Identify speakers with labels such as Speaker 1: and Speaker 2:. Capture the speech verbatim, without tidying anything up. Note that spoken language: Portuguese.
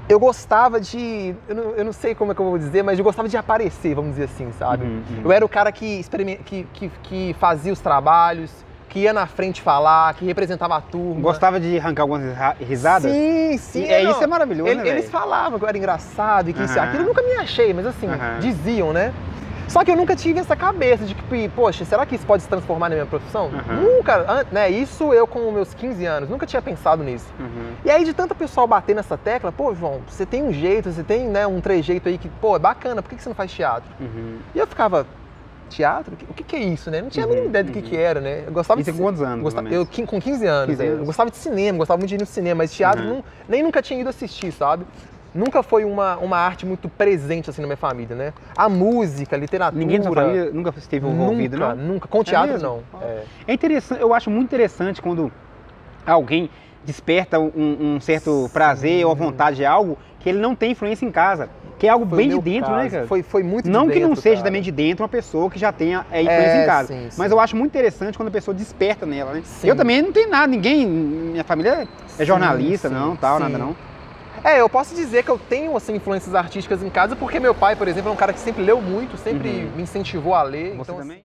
Speaker 1: eu gostava de, eu não, eu não sei como é que eu vou dizer, mas eu gostava de aparecer, vamos dizer assim, sabe?
Speaker 2: Uhum, uhum.
Speaker 1: Eu era o cara que, experiment, que, que, que fazia os trabalhos, que ia na frente falar, que representava a turma.
Speaker 2: Gostava de arrancar algumas risadas?
Speaker 1: Sim, sim.
Speaker 2: E é,
Speaker 1: não.
Speaker 2: isso é maravilhoso,
Speaker 1: Ele,
Speaker 2: né,
Speaker 1: Eles
Speaker 2: véio?
Speaker 1: falavam que eu era engraçado e que
Speaker 2: Uhum.
Speaker 1: isso e aquilo. Eu nunca me achei, mas assim,
Speaker 2: Uhum.
Speaker 1: diziam, né? Só que eu nunca tive essa cabeça de que, poxa, será que isso pode se transformar na minha profissão?
Speaker 2: Uhum.
Speaker 1: Nunca, né? Isso eu com meus quinze anos, nunca tinha pensado nisso.
Speaker 2: Uhum.
Speaker 1: E aí de tanto pessoal bater nessa tecla, pô, João, você tem um jeito, você tem, né, um trejeito aí que, pô, é bacana, por que você não faz teatro?
Speaker 2: Uhum.
Speaker 1: E eu ficava, teatro? O que, que é isso, né? Não tinha a
Speaker 2: Uhum.
Speaker 1: mínima ideia do que,
Speaker 2: Uhum.
Speaker 1: que era, né? Eu gostava
Speaker 2: Isso
Speaker 1: de
Speaker 2: com quantos anos,
Speaker 1: Gostava,
Speaker 2: mais ou
Speaker 1: eu
Speaker 2: menos?
Speaker 1: com quinze anos,
Speaker 2: quinze
Speaker 1: é.
Speaker 2: anos.
Speaker 1: Eu gostava de cinema, gostava muito de ir no cinema, mas teatro
Speaker 2: Uhum.
Speaker 1: não, nem nunca tinha ido assistir, sabe? Nunca foi uma, uma arte muito presente assim na minha família, né? A música, a literatura...
Speaker 2: Ninguém da sua família nunca esteve envolvido,
Speaker 1: nunca,
Speaker 2: não?
Speaker 1: Nunca, com teatro
Speaker 2: mesmo?
Speaker 1: não. É.
Speaker 2: É interessante, eu acho muito interessante quando alguém desperta um, um certo
Speaker 1: Sim.
Speaker 2: prazer ou vontade de algo que ele não tem influência em casa. Que é algo
Speaker 1: Foi
Speaker 2: bem
Speaker 1: o
Speaker 2: de
Speaker 1: meu
Speaker 2: dentro,
Speaker 1: caso.
Speaker 2: né, cara?
Speaker 1: Foi, foi muito de
Speaker 2: Não que não
Speaker 1: dentro,
Speaker 2: seja
Speaker 1: cara.
Speaker 2: também de dentro uma pessoa que já tenha é, influência
Speaker 1: É,
Speaker 2: em casa.
Speaker 1: sim, sim.
Speaker 2: Mas eu acho muito interessante quando a pessoa desperta nela, né?
Speaker 1: Sim.
Speaker 2: Eu também não tenho nada, ninguém, minha família é jornalista,
Speaker 1: Sim,
Speaker 2: não,
Speaker 1: sim,
Speaker 2: tal,
Speaker 1: sim.
Speaker 2: nada não.
Speaker 1: É, eu posso dizer que eu tenho assim, influências artísticas em casa, porque meu pai, por exemplo, é um cara que sempre leu muito, sempre
Speaker 2: Uhum.
Speaker 1: me incentivou a ler.
Speaker 2: Você
Speaker 1: então,
Speaker 2: também?